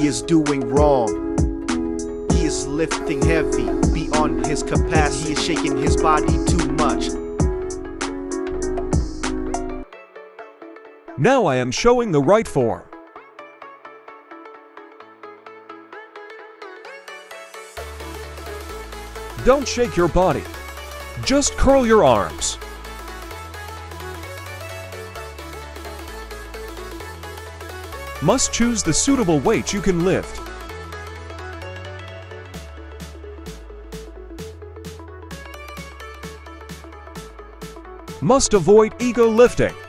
he is doing wrong. He is lifting heavy beyond his capacity. He is shaking his body too much. Now I am showing the right form. Don't shake your body. Just curl your arms. Must choose the suitable weight you can lift. Must avoid ego lifting.